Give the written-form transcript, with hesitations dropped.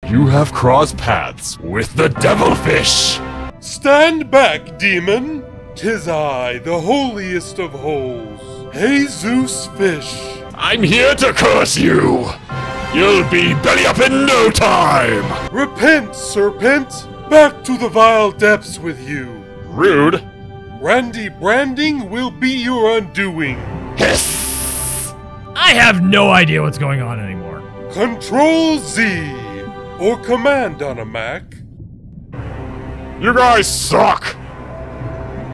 You have crossed paths with the devilfish! Stand back, demon! 'Tis I, the holiest of holes, Jesus Fish. I'm here to curse you! You'll be belly up in no time! Repent, serpent! Back to the vile depths with you! Rude! Randy branding will be your undoing! Hiss! I have no idea what's going on anymore. Control Z! Or Command on a Mac. You guys suck!